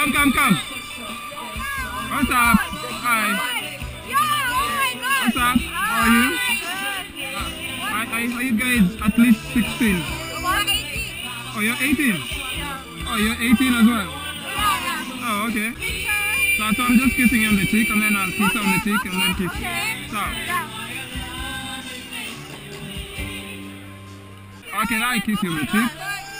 Come. What's up? Hi. What's up? How are you? Are you guys at least 16? Oh, you're 18? Oh, you're 18 as well? Oh, okay. So I'm just kissing you on the cheek, and then I'll kiss on the cheek, and then kiss. So. Okay, now I kiss you on the cheek.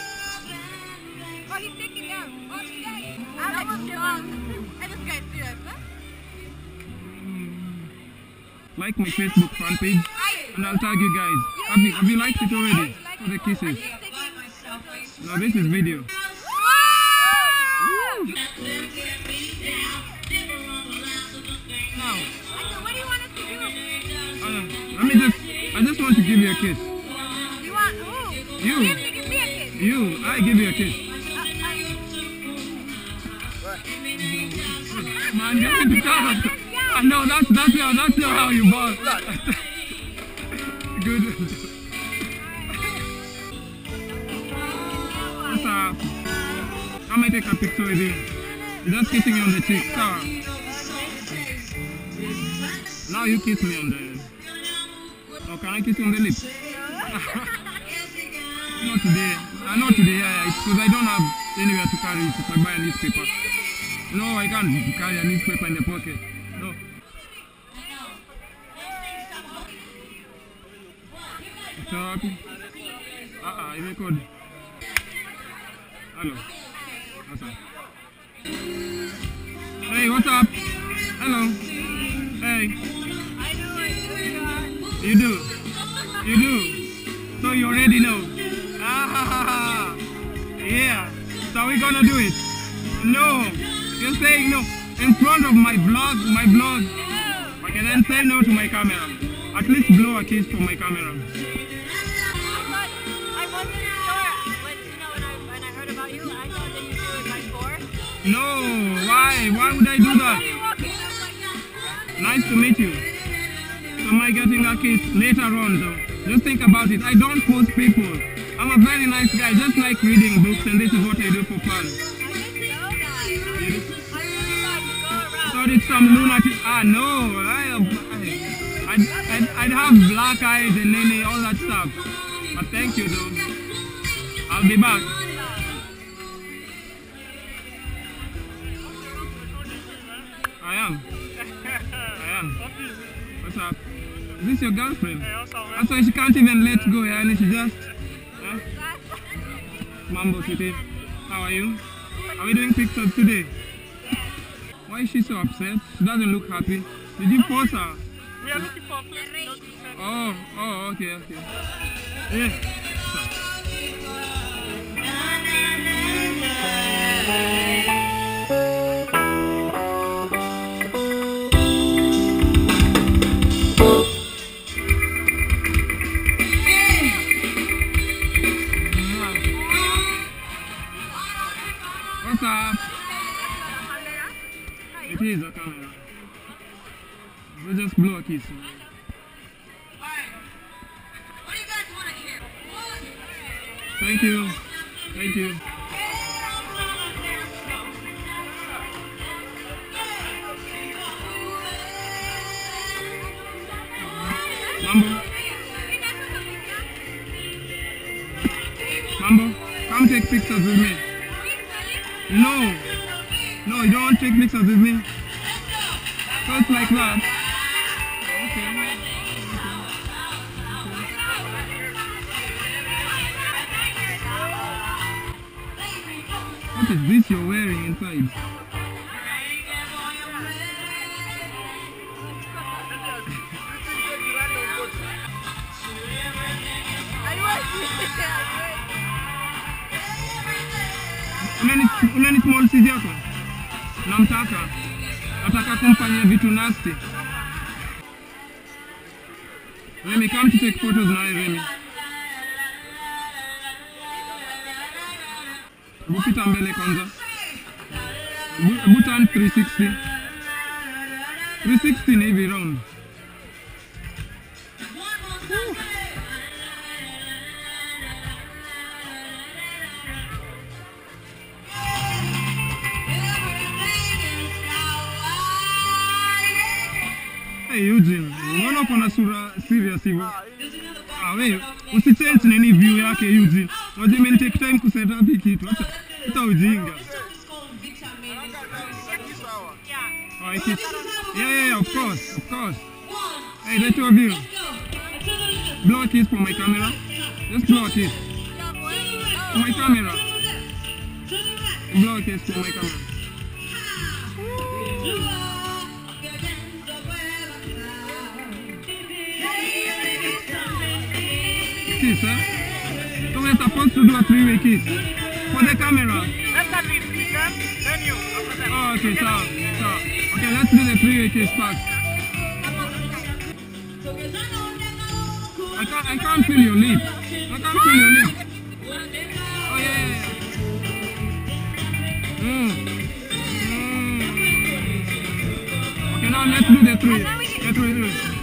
Like my Facebook fan page, and I'll tag you guys. Have you liked it already? For the kisses. No, this is video. Now, what do you want us to do? I just want to give you a kiss. You want who? You. You have to give me a kiss. You, I give you a kiss. Man, get into town. I know that's how you ball. Good. What's up? I might take a picture with you. You're just kissing me on the cheek. So, now you kiss me on the... Oh, can I kiss you on the lips? Not today. Not today, it's because I don't have anywhere to carry it if I buy a newspaper. No, I can't carry a newspaper in the pocket. No. So happy? I record. Hello. What's up? Hey, what's up? Hello. Hey. I know it. You do? You do? So you already know? Ah, yeah. So we're gonna do it? No. You're saying no. In front of my vlog? Okay, then say no to my camera. At least blow a kiss for my camera. I wasn't sure, but when I heard about you, I thought that you do it by 4. No, why? Why would I do that? Nice to meet you. So am I getting a kiss later on though? Just think about it. I don't force people. I'm a very nice guy, just like reading books, and this is what I do for fun. Thought it's some lunatic. No, I'd have black eyes and nene, all that stuff. But thank you though. I'll be back. I am. What's up? Is this your girlfriend? That's why she can't even let go, yeah, and she just... Mambo City. How are you? Are we doing pictures today? Why is she so upset? She doesn't look happy. Did you force her? We are looking for a place. Oh, okay. Yeah. What's up? It is a camera. We'll just blow a kiss. Thank you. Mambo, come take pictures with me. No, you don't want to take pictures with me. Just like that. Okay. What is this you're wearing inside? Unani small sizi yako? Nataka kumfanyia vitu nasty. Remy, come to take photos now, Remy. Bupita mbele kwanza. Butan 360. 360 ni hivi round. Hey Eugene, mbona uko na sura serious hivyo? Wewe usichange nini view yake Eugene. Unajua mimi take time ku set up hii kitu. Hata ujinga. Oh, yeah, of course. Hey, the two of you. Blow a kiss for my camera. Just blow a kiss. For my camera. Blow a kiss for my camera. Kiss, huh? So we're supposed to do a 3-way kiss. For the camera. Let's start with them, then you. Oh, okay, so. Okay, let's do the 3-way kiss first. I can't feel your lips. Oh, yeah. Okay, now let's do the 3.